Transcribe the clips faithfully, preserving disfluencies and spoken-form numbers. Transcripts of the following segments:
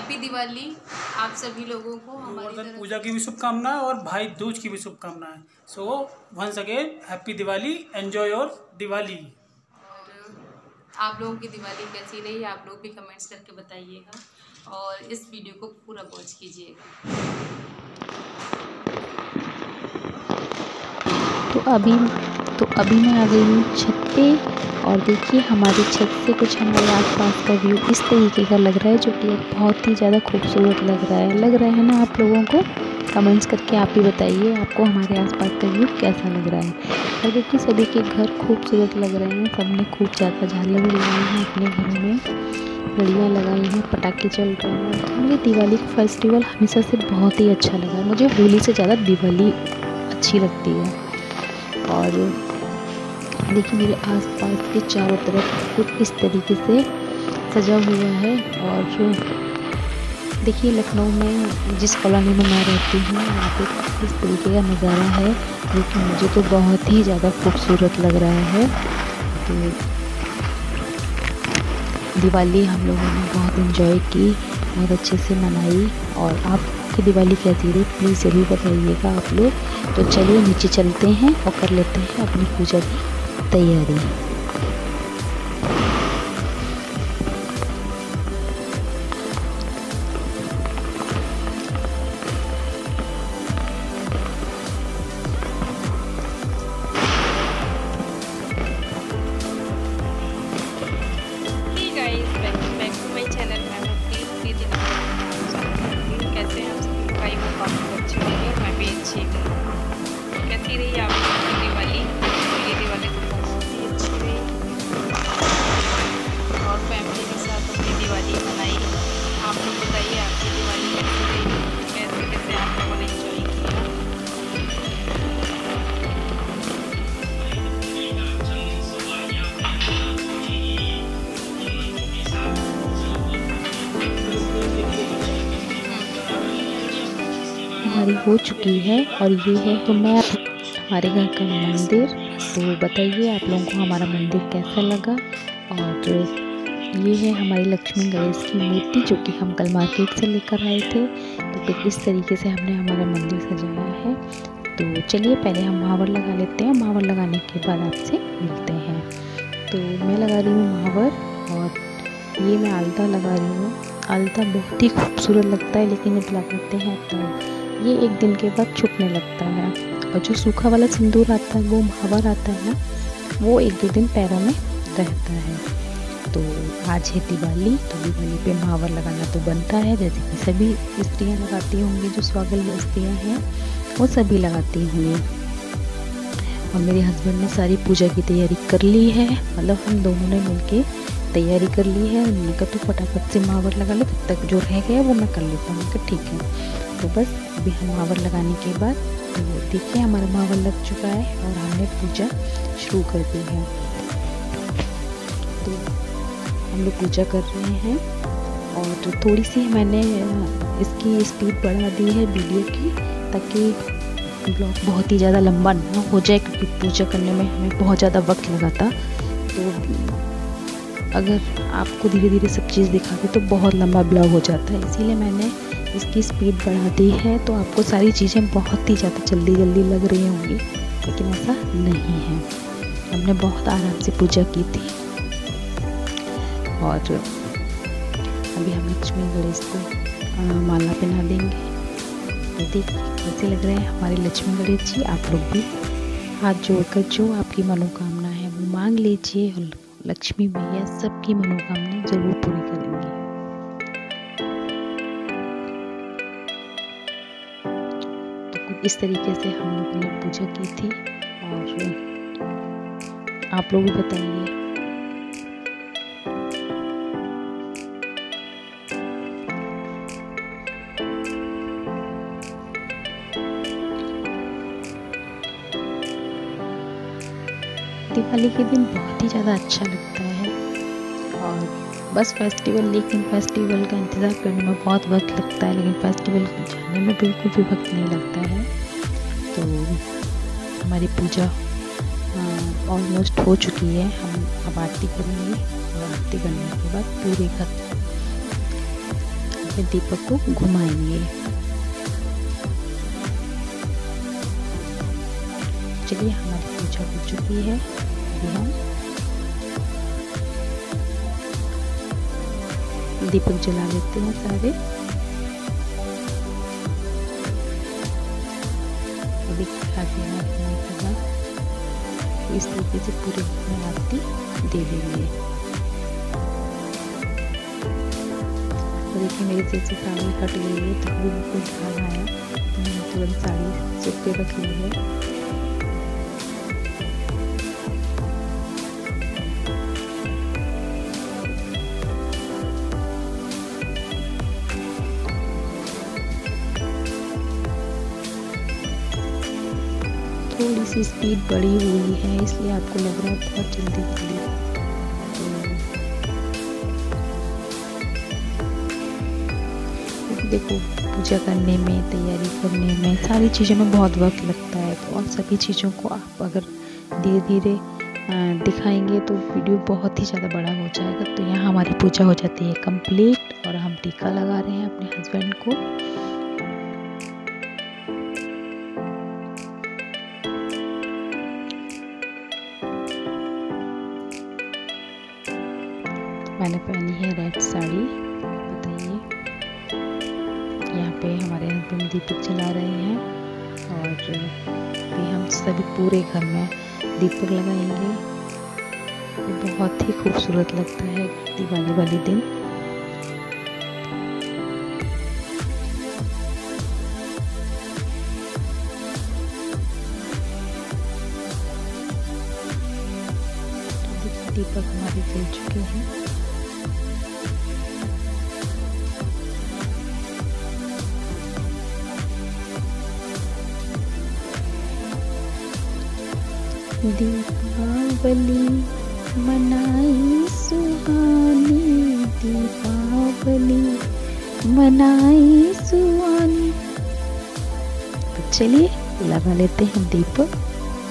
Happy Diwali आप सभी लोगों को हमारी गोवर्धन तरफ पूजा की भी शुभकामनाएं और भाई दूज की भी शुभकामनाएं। So once again happy Diwali, enjoy your Diwali. और आप लोगों की दिवाली कैसी रही आप लोग भी कमेंट्स करके बताइएगा और इस वीडियो को पूरा वॉच कीजिएगा। तो अभी तो अभी मैं आ गई हूँ छत पे और देखिए हमारी छत से कुछ हमारे आसपास का व्यू इस तरीके का लग रहा है, जो कि बहुत ही ज़्यादा खूबसूरत लग रहा है लग रहा है ना आप लोगों को? कमेंट्स करके आप ही बताइए आपको हमारे आसपास का व्यू कैसा लग रहा है। और देखिए सभी के घर खूबसूरत लग रहे हैं, सबने खूब ज़्यादा झालर भी लगाई हैं अपने घरों में, लड़ियाँ लगाई हैं, पटाखे चल रहे हैं। मुझे दिवाली का फेस्टिवल हमेशा से बहुत ही अच्छा लगा, मुझे होली से ज़्यादा दिवाली अच्छी लगती है। और देखिए मेरे आसपास के चारों तरफ कुछ इस तरीके से सजा हुआ है। और देखिए लखनऊ में जिस कॉलोनी में मैं रहती हूँ वहाँ पे इस तरीके का नज़ारा है, जो कि मुझे तो बहुत ही ज़्यादा खूबसूरत लग रहा है। तो दिवाली हम लोगों ने बहुत एंजॉय की, बहुत अच्छे से मनाई। और आपकी दिवाली कैसी रही प्लीज़ ज़रूर बताइएगा आप लोग। तो चलिए नीचे चलते हैं और कर लेते हैं अपनी पूजा की तैयारी। कैसे हैं आप सभी भाई वो काफ़ी अच्छी रही है, मैं भी अच्छी हूँ। कैसी रही आप लोगों की दिवाली? मेरी दिवाली तो बहुत ही अच्छी रही और फैमिली के साथ अपनी दिवाली मनाई। आप लोग बताइए आपकी दिवाली कैसी रही, कैसे कैसे आप लोगों ने एंजॉय किया? हमारी हो चुकी है और ये है तो मैं हमारे घर का मंदिर। तो बताइए आप लोगों को हमारा मंदिर कैसा लगा। और ये है हमारी लक्ष्मी गणेश की मूर्ति, जो कि हम कल मार्केट से लेकर आए थे। तो फिर इस तरीके से हमने हमारा मंदिर सजाया है। तो चलिए पहले हम महावर लगा लेते हैं, महावर लगाने के बाद आपसे मिलते हैं। तो मैं लगा रही हूँ महावर और ये मैं आलता लगा रही हूँ। आलता बहुत ही खूबसूरत लगता है, लेकिन जब लगाते हैं तो ये एक दिन के बाद छुपने लगता है। और जो सूखा वाला सिंदूर आता है वो महावर आता है ना, वो एक दो दिन पैरों में रहता है। तो आज है दिवाली, तो दिवाली पे महावर लगाना तो बनता है, जैसे कि सभी स्त्रियां लगाती होंगी, जो स्वागल स्त्रियां हैं वो सभी लगाती होंगी। और मेरे हस्बैंड ने सारी पूजा की तैयारी कर ली है, मतलब हम दोनों ने मिलके तैयारी कर ली है। उन्होंने कहा तो फटाफट से महावर लगा लो, तब तक जो रह गया वो मैं कर लेता हूँ। तो ठीक है, तो बस अभी हम महावर लगाने के बाद तो देखिए हमारा महावर लग चुका है और हमने पूजा शुरू कर दी है। तो हम लोग पूजा कर रहे हैं और थोड़ी सी मैंने इसकी स्पीड बढ़ा दी है वीडियो की, ताकि ब्लॉग बहुत ही ज़्यादा लंबा ना हो जाए, क्योंकि पूजा करने में हमें बहुत ज़्यादा वक्त लगा था। तो अगर आपको धीरे धीरे सब चीज़ दिखाते तो बहुत लंबा ब्लॉग हो जाता है, इसीलिए मैंने इसकी स्पीड बढ़ा दी है। तो आपको सारी चीज़ें बहुत ही ज़्यादा जल्दी जल्दी लग रही होंगी, लेकिन ऐसा नहीं है। हमने बहुत आराम से पूजा की थी। और अभी हम लक्ष्मी गणेश को माला पहना देंगे। तो देखिए कैसे लग रहे हैं हमारे लक्ष्मी गणेश जी। आप लोग भी हाथ जोड़कर जो आपकी मनोकामना है वो मांग लीजिए, और लक्ष्मी मैया सबकी मनोकामना जरूर पूरी करेंगी। तो कुछ इस तरीके से हम लोगों ने पूजा की थी। और आप लोग भी बताइए। दिवाली के दिन बहुत ही ज़्यादा अच्छा लगता है। और बस फेस्टिवल, लेकिन फेस्टिवल का इंतज़ार करने में बहुत वक्त लगता है, लेकिन फेस्टिवल जाने में बिल्कुल भी वक्त नहीं लगता है। तो हमारी पूजा ऑलमोस्ट हो चुकी है। हम अब आरती करेंगे और आरती करने के बाद पूरे घर फिर दीपक को घुमाएंगे। चलिए हमारी पूजा हो चुकी है। अभी हम दीपक जला लेते हैं सारे। इस तरीके से पूरे में आरती दे देंगे। देखिए मेरी जैसे साड़ी हट गई है तो भी बिल्कुल ध्यान आया तो मैंने तुरंत साड़ी चुप के रख ली है। थोड़ी सी स्पीड बढ़ी हुई है इसलिए आपको लग रहा है बहुत जल्दी जल्दी। तो देखो पूजा करने में, तैयारी करने में, सारी चीज़ों में बहुत वक्त लगता है। तो और सभी चीज़ों को आप अगर धीरे धीरे दिखाएंगे तो वीडियो बहुत ही ज़्यादा बड़ा हो जाएगा। तो यहाँ हमारी पूजा हो जाती है कंप्लीट और हम टीका लगा रहे हैं अपने हस्बैंड को। मैंने पहनी है रेड साड़ी। बताइए यहाँ पे हमारे हस्बैंड दीपक जला रहे हैं और अभी हम सभी पूरे घर में दीपक लगाएंगे। तो बहुत ही खूबसूरत लगता है दिवाली वाले दिन। दीपक हमारे जल चुके हैं। दीपावली मनाई सुहानी, दीपावली मनाई सुहानी। तो चलिए लगा लेते हैं दीपक।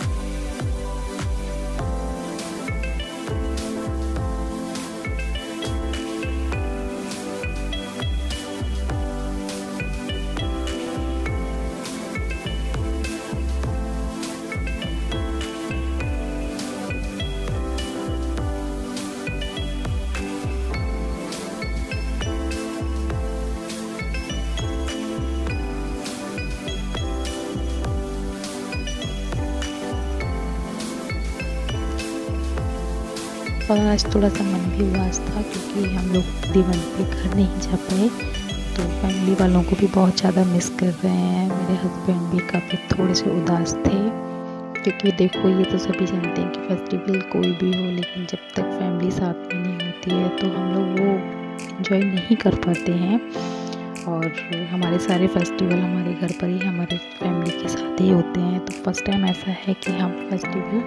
और आज थोड़ा सा मन भी उदास था क्योंकि हम लोग दिवाली पे घर नहीं जा पाए। तो फैमिली वालों को भी बहुत ज़्यादा मिस कर रहे हैं। मेरे हस्बैंड भी काफ़ी थोड़े से उदास थे क्योंकि देखो ये तो सभी जानते हैं कि फेस्टिवल कोई भी हो लेकिन जब तक फैमिली साथ में नहीं होती है तो हम लोग वो एंजॉय नहीं कर पाते हैं। और हमारे सारे फेस्टिवल हमारे घर पर ही हमारे फैमिली के साथ ही होते हैं। तो फर्स्ट टाइम ऐसा है कि हम फेस्टिवल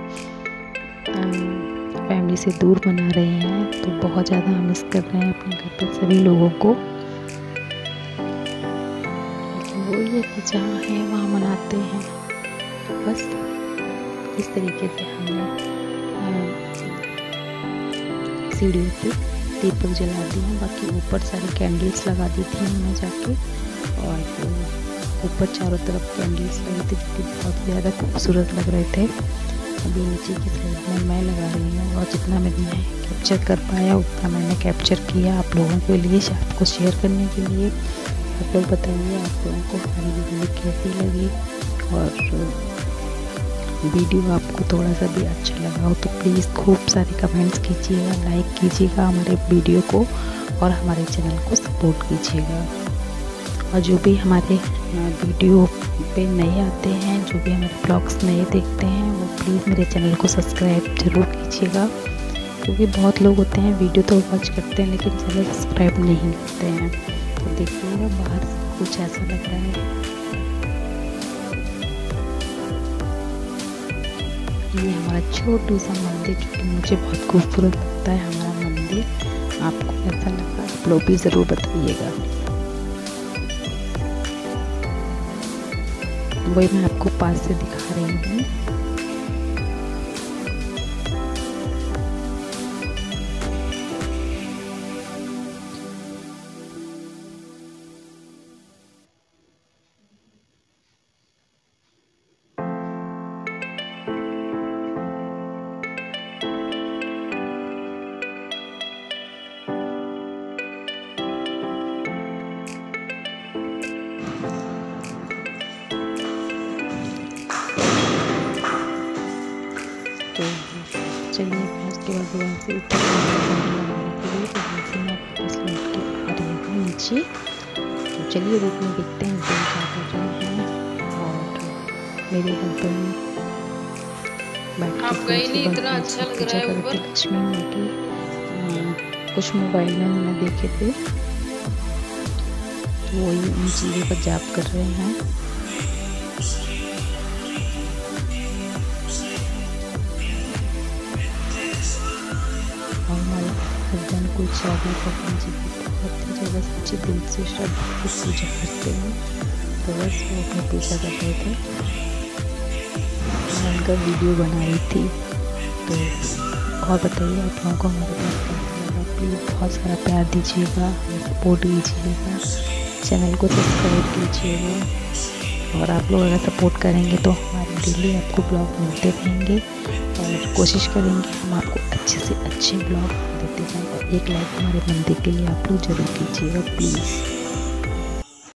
फैमिली से दूर मना रहे हैं। तो बहुत ज़्यादा हम मिस कर रहे हैं अपने घर पर सभी लोगों को। लेकिन वो ये कि जहाँ है वहाँ मनाते हैं। तो बस इस तरीके से हमने सीढ़ियों पे दीपक जला दिए। बाकी ऊपर सारी कैंडल्स लगा दी थी हमने जाके और ऊपर चारों तरफ कैंडल्स लगे थे जो कि बहुत ज़्यादा खूबसूरत लग रहे थे। अभी नीचे की साइड में मैं लगा रही हूँ और जितना मैंने कैप्चर कर पाया उतना मैंने कैप्चर किया आप लोगों के लिए, आपको शेयर करने के लिए। आप लोग बताइए आप लोगों को हमारी वीडियो कैसी लगी और वीडियो आपको थोड़ा सा भी अच्छा लगा हो तो प्लीज़ खूब सारे कमेंट्स कीजिएगा, लाइक कीजिएगा हमारे वीडियो को और हमारे चैनल को सपोर्ट कीजिएगा। और जो भी हमारे वीडियो पे नए आते हैं, जो भी हमारे ब्लॉग्स नए देखते हैं वो प्लीज़ मेरे चैनल को सब्सक्राइब ज़रूर कीजिएगा। क्योंकि बहुत लोग होते हैं वीडियो तो वॉच करते हैं लेकिन चैनल सब्सक्राइब नहीं करते हैं। तो देखिएगा बाहर कुछ ऐसा लग रहा है। ये हमारा छोटू सा मंदिर जो कि मुझे बहुत खूबसूरत लगता है हमारा मंदिर। आपको कैसा लगा आप लोग भी ज़रूर बताइएगा। वही मैं आपको पास से दिखा रही हूँ। तो चलिए उसके बाद वहाँ से ऊपर लगाने के लिए तो वहाँ से मैं वापस लौट के आ रही हूँ नीचे। तो चलिए रूप में देखते हैं दिन क्या कर रहे हैं। और मेरे हस्बैंड बैठ आप गई नहीं, इतना अच्छा लग रहा है ऊपर। लक्ष्मी माँ की कुछ मोबाइल में मैंने देखे थे, तो वही इन चीज़ों का जाप कर रहे हैं। और हमारे हस्बैंड को चावल भगवान जी की बहुत ही ज़्यादा सच्चे दिल से श्रद्धा की पूजा करते हैं, तो बस वो अपनी पूजा कर रहे थे। मैं उनका वीडियो बना रही थी। तो और बताइए आप लोगों को हमारे पास कैसा लगा। प्लीज़ बहुत सारा प्यार दीजिएगा, सपोर्ट कीजिएगा, चैनल को सब्सक्राइब कीजिएगा। और आप लोग अगर सपोर्ट करेंगे तो हमारे डेली आपको ब्लॉग मिलते रहेंगे और कोशिश करेंगे हम आपको अच्छे से अच्छे ब्लॉग देते जाएं। और एक लाइक हमारे मंदिर के लिए आप लोग जरूर कीजिएगा प्लीज़।